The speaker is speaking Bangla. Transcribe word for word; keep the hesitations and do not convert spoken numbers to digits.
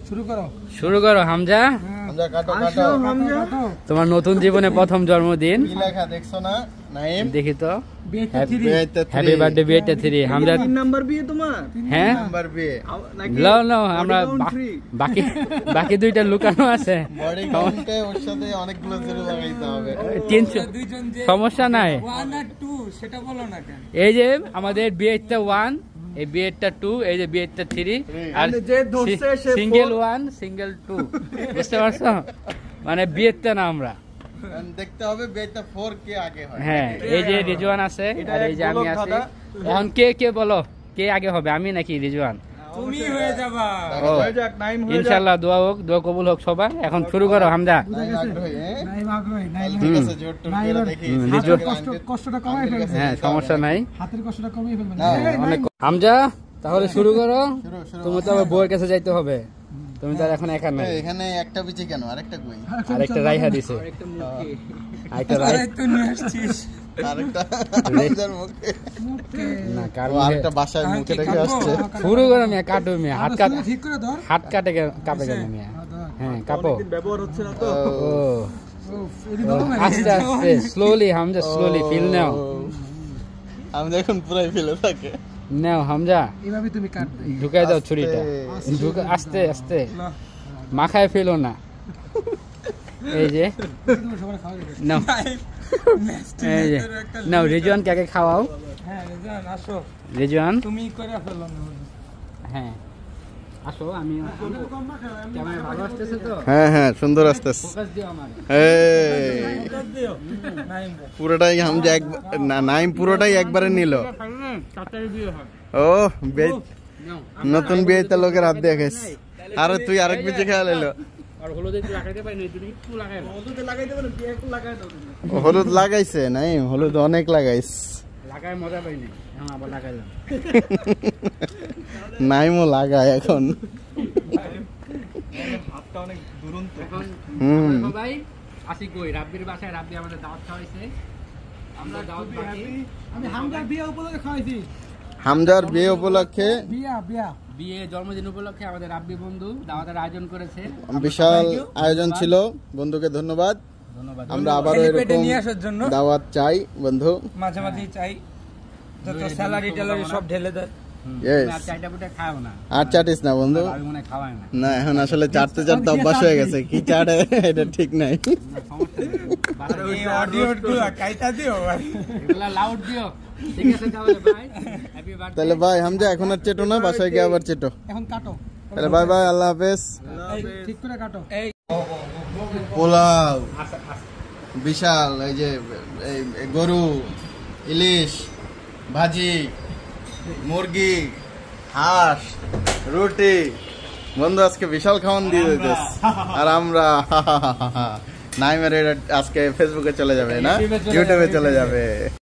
শুরু করো শুরু করো হামজা। হামজা কাটো কাটো হামজা তোমার নতুন জীবনে প্রথম জন্মদিন। কি লেখা দেখছো না নাইম? দেখি তো। বিয়েটা হ্যাপি বার্থডে বিয়েটা থ্রি হামজা। তিন নাম্বার বিয়ে তোমার? হ্যাঁ নাম্বার বিয়ে নাও নাও আমরা বাকি বাকি দুইটা লুকানো আছে। বডি কাউন্টে ওর সাথে অনেকগুলো জিরো লাগাইতে হবে। তিনশো সমস্যা নাই। ওয়ান আর টু সেটা বলো না কেন? এই যে আমাদের বিয়েটা ওয়ান, এই বিয়েটা টু, এই যে বিয়েটা থ্রি, আর যে ধরছে সে সিঙ্গেল ওয়ান সিঙ্গেল টু। বুঝতে পারছো? মানে বিয়েটা না আমরা দেখতে হবে বিয়েটা ফোর কে আগে হয়। হ্যাঁ এই যে রিজওয়ান আছে আর এই যে আমি আছি। এখন কে কে বলো কে আগে হবে, আমি নাকি রিজওয়ান? তুমি হয়ে যাবা। হয়ে যাক, নাইম হয়ে যাক। ইনশাআল্লাহ দোয়া হোক, দোয়া কবুল হোক সবার। এখন শুরু করো হামজা। নাইম আগ্রহী, হ্যাঁ? নাইম আগ্রহী, নাইম ঠিক আছে, জোর টোর করে দেখি। রিজওয়ান কষ্ট কষ্টটা কমাই ফেলবে। হ্যাঁ সমস্যা নাই, হাতের কষ্টটা কমিয়ে ফেলবে। অনেক। হামজা তাহলে শুরু করো। শুরু শুরু। তুমি তো আবার বউয়ের কাছে যাইতে হবে, তুমি তো আর এখন একা নাই। এখানে একটা পিছে কেন? আরেকটা কই? আরেকটা রাইহা দিছে, আরেকটা রাই তুই নিয়ে আসছিস আরেকটা হামজার মুখে না কার ও আরেকটা বাসায় মুখে রেখে আসছে। শুরু করো মিয়া, কাটো মিয়া, হাত কাট, ঠিক করে ধর। হাত কাটে গে- কাঁপে কেন মিয়া? হ্যাঁ কাপো। অনেকদিন ব্যবহার হচ্ছে না তো। ও এটি ও, ধরো না। আস্তে আস্তে স্লোলি হামজা, স্লোলি ফিল নাও, আমি এখন পুরাই ফেলে থাকে। নাও হামজা, এভাবে তুমি কাটবে। ঢুকাই দাও ছুরিটা, ঢুকা আস্তে আস্তে, মাখায় ফেলো না। এই যে তুমি সবার খাওয়া দেবে। নাও, এই যে নাও, রিজওয়ান কাকে খাওয়াও? হ্যাঁ রেজান আসো, রিজওয়ান তুমি করে ফেলো না। হ্যাঁ আসো, আমি ক্যামেরা ভালো আসতেছে তো? হ্যাঁ হ্যাঁ সুন্দর আসতেছে। ফোকাস দিও আমার। এই দিও নাইম পুরোটাই হামজা এক না, নাইম পুরোটাই একবারে নিল। তাড়াতাড়ি বিয়ে হয়। ও বিয়ে, নাও নতুন বিয়েতে লোকের হাত দিয়ে খাইস। আরে তুই আরেক পিছে খেয়াল এলো। আর হলুদ একটু লাগাইতে পারি না, তুমি একটু লাগাই নাও। হলুদে লাগাই দেবেন, বিয়ে একটু লাগাই দাও। হলুদ লাগাইছে নাইম, হলুদ অনেক লাগাইস। লাগায় মজা পাই না, এখন আবার লাগাইলাম। নাইমও লাগায় এখন। হাতটা অনেক দুরন্ত। এখন হুম। আমরা সবাই আসি কই? রাব্বির বাসায়। রাব্বি আমাদের দাওয়াত খাওয়াইছে, আমরা দাওয়াত বাকি। আমি হামজার বিয়ে উপলক্ষে খাওয়াইছি। হামজার বিয়ে উপলক্ষে বিয়া বিয়া বিয়ে জন্মদিন উপলক্ষে আমাদের রাব্বি বন্ধু দাওয়াতের আয়োজন করেছে। বিশাল আয়োজন ছিল। বন্ধুকে ধন্যবাদ। ধন্যবাদ। আমরা আবারও পেটে এরকম নিয়ে আসার জন্য দাওয়াত চাই বন্ধু। মাঝে মাঝে চাই, যত স্যালারি ট্যালারি সব ঢেলে দেয়। হুম, Yes. তুমি আর চাইটা পুটা খাও না, আর চাটিস না বন্ধু। আমি মনে হয় খাওয়াই না। না এখন আসলে চাটতে চাটতে অভ্যাস হয়ে গেছে। কি চাটে এটা ঠিক নাই। না, সমস্যা নেই। বাসায় এই অডিওগুলো কাইটা দিও ভাই। এগুলা লাউড দিও। ঠিক আছে তাহলে ভাই, হ্যাপি বার্থডে। তাহলে ভাই হামজা এখন আর চেটো না, বাসায় গিয়ে আবার চেটো। এখন কাটো, তাহলে বাই বাই, আল্লাহ হাফেজ। এই, ঠিক করে কাটো। এই পোলাও বিশাল, এই যে এই গরু, ইলিশ, ভাজি, মুরগি, হাঁস, রুটি। বন্ধু আজকে বিশাল খাওয়ান দিয়ে দিতেছ। আর আমরা নাইমের এটা আজকে ফেসবুকে চলে যাবে না, ইউটিউবে চলে যাবে।